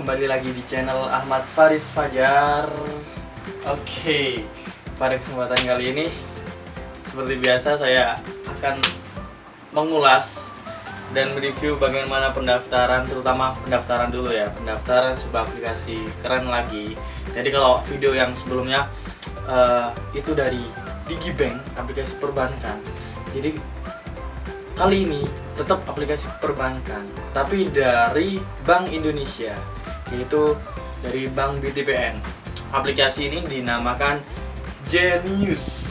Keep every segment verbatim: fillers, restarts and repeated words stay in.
kembali lagi di channel Ahmad Faris Fajar. Oke, pada kesempatan kali ini seperti biasa saya akan mengulas dan mereview bagaimana pendaftaran, terutama pendaftaran dulu ya, pendaftaran sebuah aplikasi keren lagi. Jadi kalau video yang sebelumnya uh, itu dari Digibank, aplikasi perbankan. Jadi kali ini tetap aplikasi perbankan, tapi dari Bank Indonesia, yaitu dari Bank B T P N. Aplikasi ini dinamakan Genius.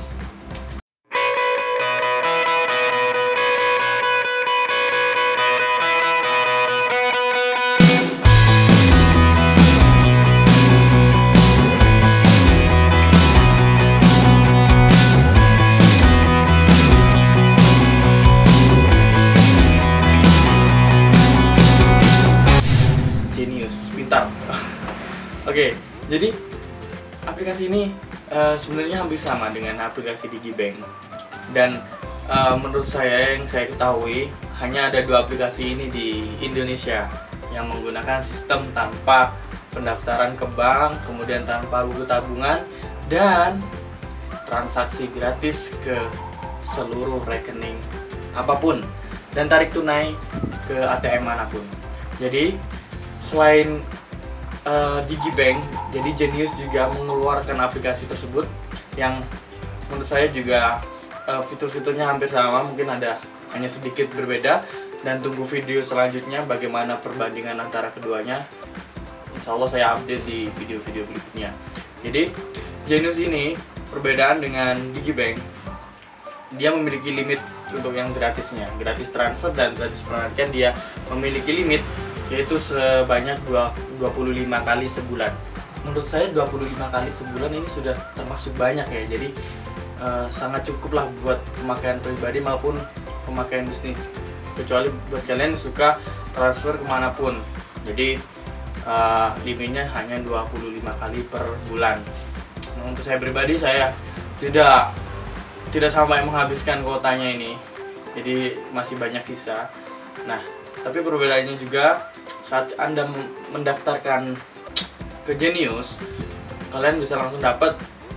Pintar. Oke, jadi aplikasi ini uh, sebenarnya hampir sama dengan aplikasi Digibank, dan uh, menurut saya yang saya ketahui hanya ada dua aplikasi ini di Indonesia yang menggunakan sistem tanpa pendaftaran ke bank, kemudian tanpa buku tabungan, dan transaksi gratis ke seluruh rekening apapun, dan tarik tunai ke A T M manapun. Jadi selain uh, Digibank, jadi Genius juga mengeluarkan aplikasi tersebut yang menurut saya juga uh, fitur-fiturnya hampir sama, mungkin ada hanya sedikit berbeda, dan tunggu video selanjutnya bagaimana perbandingan antara keduanya. Insya Allah saya update di video-video berikutnya. Jadi Genius ini perbedaan dengan Digibank, dia memiliki limit untuk yang gratisnya, gratis transfer dan gratis penarikan. Dia memiliki limit yaitu sebanyak dua puluh lima kali sebulan. Menurut saya dua puluh lima kali sebulan ini sudah termasuk banyak ya. Jadi uh, sangat cukup lah buat pemakaian pribadi maupun pemakaian bisnis, kecuali buat kalian yang suka transfer kemanapun. Jadi uh, limitnya hanya dua puluh lima kali per bulan. Nah, untuk saya pribadi, saya tidak tidak sampai menghabiskan kuotanya ini, jadi masih banyak sisa. Nah, tapi perbedaannya juga saat Anda mendaftarkan ke Genius, kalian bisa langsung dapat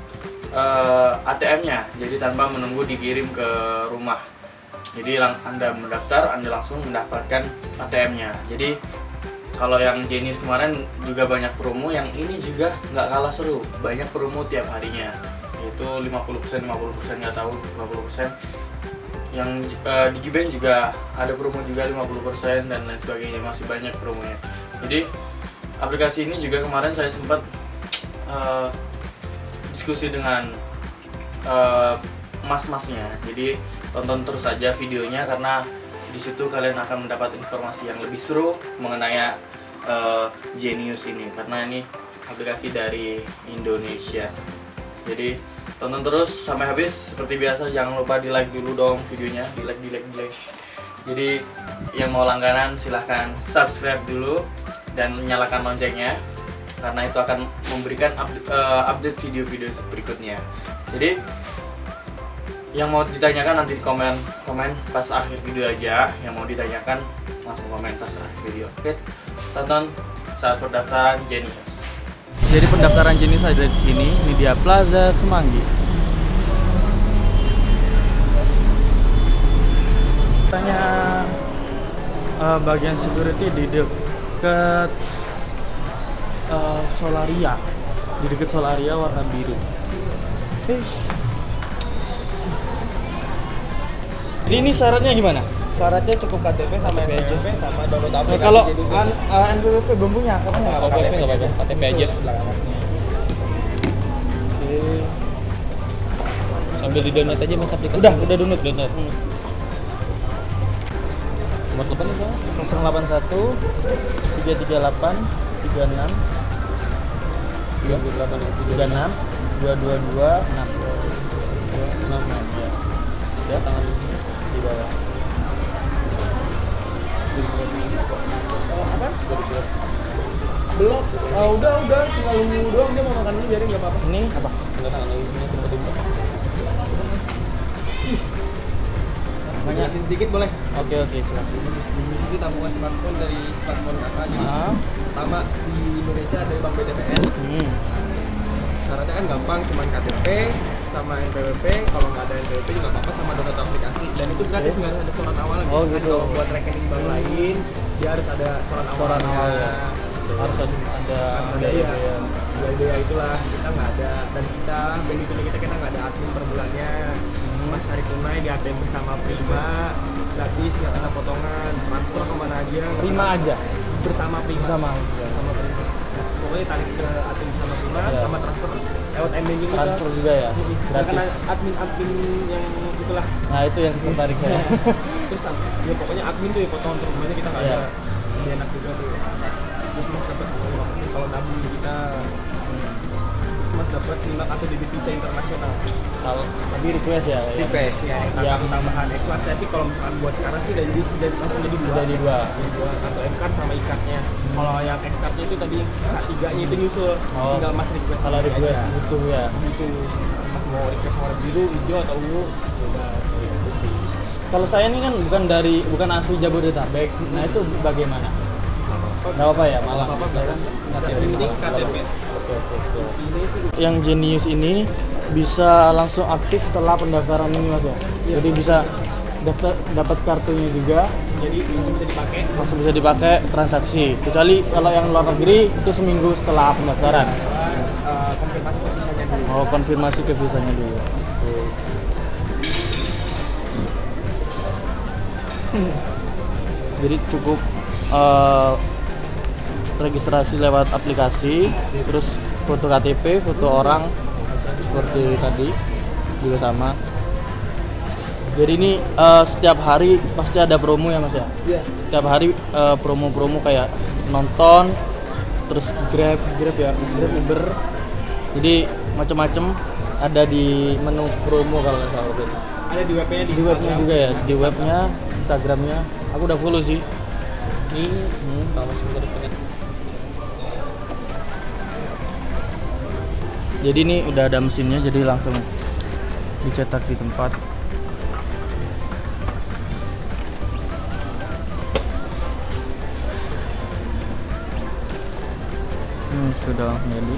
uh, A T M-nya, jadi tanpa menunggu dikirim ke rumah. Jadi Anda mendaftar, Anda langsung mendapatkan A T M-nya. Jadi kalau yang Genius kemarin juga banyak promo, yang ini juga nggak kalah seru, banyak promo tiap harinya, yaitu lima puluh persen, lima puluh persen, nggak tahu, lima puluh persen. Yang uh, Digibank juga ada promo juga lima puluh persen dan lain sebagainya, masih banyak promonya. Jadi aplikasi ini juga kemarin saya sempat uh, diskusi dengan uh, mas-masnya. Jadi tonton terus saja videonya, karena di situ kalian akan mendapat informasi yang lebih seru mengenai uh, Genius ini, karena ini aplikasi dari Indonesia. Jadi tonton terus sampai habis. Seperti biasa, jangan lupa di like dulu dong videonya, di like, di like, di like. Jadi yang mau langganan silahkan subscribe dulu dan nyalakan loncengnya, karena itu akan memberikan update, uh, update video-video berikutnya. Jadi yang mau ditanyakan nanti di komen komen pas akhir video aja. Yang mau ditanyakan langsung komen pas akhir video. Oke, tonton saat pendaftaran Genius. Jadi pendaftaran Genius ada di sini, ini dia Plaza Semanggi. Tanya uh, bagian security di dekat uh, Solaria, di dekat Solaria warna biru. Eish. Jadi ini syaratnya gimana? Syaratnya cukup K T P sama N P W P sama download aplikasi. Nah, kalau an, uh, N P W P belum punya, kapan nggak apa-apa? K T P nggak apa-apa, K T P aja. Sambil di download aja mas aplikasi. Udah, udah download. download. Hmm. Nomor telepon itu mas? nol delapan satu tiga tiga delapan tiga enam tiga delapan tiga enam dua dua dua enam enam enam ya. Ya tangan di bawah. Apa? Belum. Ah, udah udah tinggal nunggu doang, dia mau makan dulu, biarin nggak apa-apa. Ini apa? Enggak tangan lagi sini tiba-tiba. namanya. Jelasin sedikit boleh? Oke oke silakan. Jenis jenis itu tabungan smartphone dari smartphone kakak. Jadi Ah. pertama di Indonesia dari Bank B T P N. Hmm. Syaratnya kan gampang, cuma K T P sama N P W P. Kalau nggak ada N P W P juga apa-apa, sama download aplikasi. Dan itu gratis, nggak ada setoran awal. Oh, Kan gitu. kalau buat rekening bank lain, dia harus ada setoran awal. Setoran awal, ya. Harus ada ada ada ya, biaya itulah kita nggak ada, dan kita benefitnya kita kita nggak ada admin per bulannya. Mas tarik tunai di A T M bersama Prima gratis, nggak kena potongan, transfer kemana aja nggak Prima kena- aja. bersama Prima Sama. bersama Prima. Pokoknya tarik ke A T M bersama Prima Ya. sama transfer lewat M banking juga. Transfer juga ya. Karena Gratis. admin admin yang itulah. Nah itu yang tertarik saya. Terus ya pokoknya admin tuh ya potongan per bulannya kita nggak Iya. ada. Ini enak juga tuh. Terus mas dapat kalau nabung di kita, mas dapat lima kartu debit Visa internasional. Kalau tadi request ya. ya. Request ya, Yang- yang tambahan extra. Tapi kalau misalkan buat sekarang sih udah jadi udah langsung jadi dua. Jadi dua. Jadi dua kartu M card sama e-cardnya. Kalau yang X cardnya itu tadi K tiga-nya itu nyusul. Oh. Tinggal mas request. Kalau sendiri request aja. butuh ya. Gitu. Mas mau request warna biru, hijau atau ungu, udah gitu sih. Kalau saya ini kan bukan dari bukan asli Jabodetabek. Nah itu bagaimana? Nggak apa ya malah. Apa-apa, misalkan K T P K T P ini malah. K T P. Oke oke oke. Ini sih Yang Genius ini bisa langsung aktif setelah pendaftaran ini mas ya. Jadi bisa daftar dapat kartunya juga, jadi langsung bisa dipakai. langsung bisa dipakai transaksi. Kecuali kalau yang luar negeri itu seminggu setelah pendaftaran. Uh, konfirmasi ke visanya dulu. Oh konfirmasi ke visanya dulu. Jadi cukup eh, registrasi lewat aplikasi, terus foto K T P, foto orang seperti tadi juga sama. Jadi ini eh, setiap hari pasti ada promo ya mas ya. Iya. Setiap hari eh, promo-promo kayak nonton, terus Grab, Grab ya, Grab Uber. Jadi macam-macam ada di menu promo kalau nggak salah. Gitu. Ada di webnya di Di webnya Instagram. juga ya, di webnya, Instagramnya. Aku udah follow sih. Ini Hmm. kalau sudah dekat. Jadi ini udah ada mesinnya, jadi langsung dicetak di tempat. Hmm, sudah langsung jadi.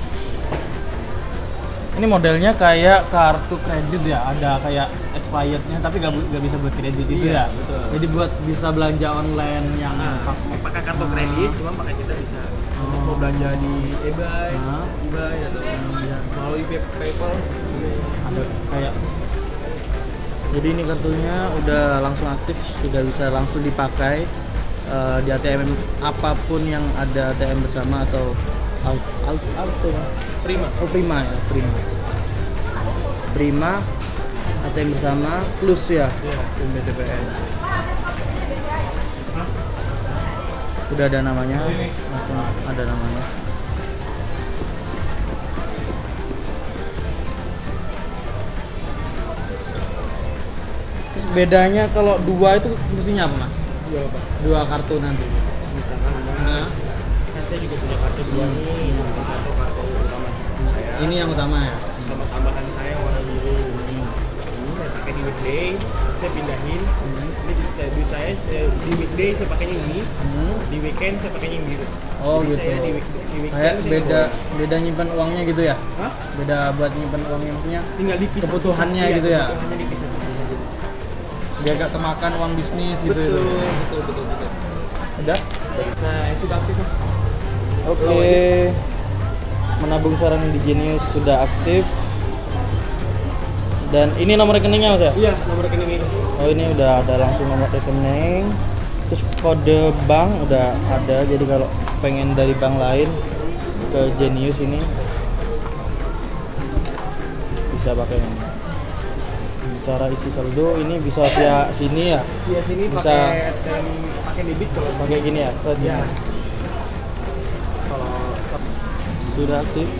Ini modelnya kayak kartu kredit ya, ada kayak expirednya, tapi gak, bu- gak bisa buat kredit itu Iya, ya. betul. Jadi buat bisa belanja online yang Nah, pak- pakai kartu kredit, cuma pakai kita bisa Oh. mau belanja di eBay, Hah? eBay atau melalui Pay- PayPal. ada kayak. Jadi ini kartunya udah langsung aktif, sudah bisa langsung dipakai eh, di A T M apapun yang ada A T M bersama atau Alt, Alt, Alto, Prima. oh Prima ya, Prima. Prima A T M bersama plus ya, Iya. B T P N. Udah ada namanya, langsung ada namanya. Terus bedanya kalau dua itu fungsinya apa mas? Iya, Pak. Dua kartu nanti. Misalkan Nah, kan saya juga punya kartu dua Hmm. nih, satu kartu utama saya. ini yang utama ya. sama tambahan saya yang warna biru. Ini saya pakai di weekday, saya pindahin. Ini jadi saya duit saya, saya di weekday saya pakainya ini, Hmm. di weekend saya pakainya yang biru. Oh Jadi gitu. Saya di, week, di weekend Kayak saya beda bawa. beda nyimpan uangnya gitu ya. Hah? Beda buat nyimpan uangnya maksudnya. Tinggal dipisah. Kebutuhannya Iya, gitu ya? Kebutuhannya dipisah-pisah gitu. Biar gak kemakan uang bisnis gitu. Betul, gitu. betul, betul, betul. Udah? Nah itu udah aktif mas. Oke. Menabung sekarang di Genius sudah aktif. Dan ini nomor rekeningnya mas ya? Iya, nomor rekening ini. Oh ini udah ada langsung nomor rekening. Terus kode bank udah ada. Jadi kalau pengen dari bank lain ke Genius ini bisa pakai ini. Cara isi saldo ini bisa via sini ya. Iya sini Bisa. pakai tem, pakai debit kalau Pakai gini ya. set Iya. ini. Kalau Sudah aktif.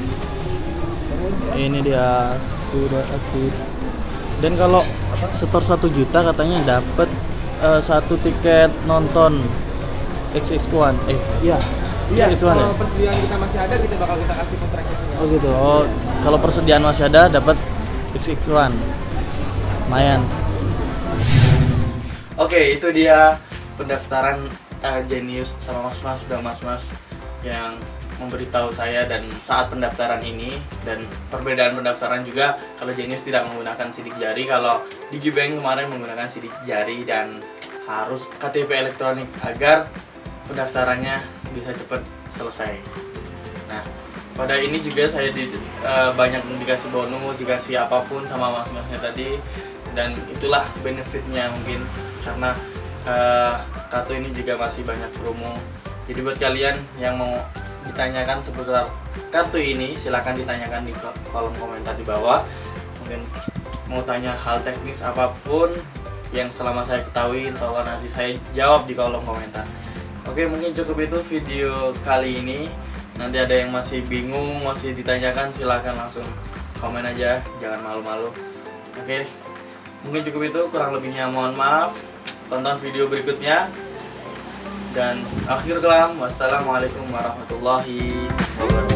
Ini dia sudah aktif. Dan kalau setor satu juta katanya dapat eh, satu tiket nonton X X satu. Eh, iya. iya, X X satu ya? kalau persediaan kita masih ada kita bakal kita kasih kontraknya. Oh gitu. Oh, kalau persediaan masih ada dapat X X satu. Lumayan. Oke, itu dia pendaftaran uh, Genius sama mas-mas dan mas-mas yang memberitahu saya dan saat pendaftaran ini. Dan perbedaan pendaftaran juga, kalau Genius tidak menggunakan sidik jari, kalau Digibank kemarin menggunakan sidik jari dan harus K T P elektronik agar pendaftarannya bisa cepat selesai. Nah, pada ini juga saya di, uh, banyak dikasih bonus, dikasih apapun sama mas-masnya tadi, dan itulah benefitnya mungkin karena uh, kartu ini juga masih banyak promo. Jadi buat kalian yang mau ditanyakan seputar kartu ini, silahkan ditanyakan di kolom komentar di bawah. Mungkin mau tanya hal teknis apapun yang selama saya ketahui, insya Allah nanti saya jawab di kolom komentar. Oke, mungkin cukup itu video kali ini. Nanti ada yang masih bingung, masih ditanyakan, silahkan langsung komen aja, jangan malu-malu. Oke, mungkin cukup itu, kurang lebihnya mohon maaf. Tonton video berikutnya. Dan akhir kalam, wassalamualaikum warahmatullahi wabarakatuh.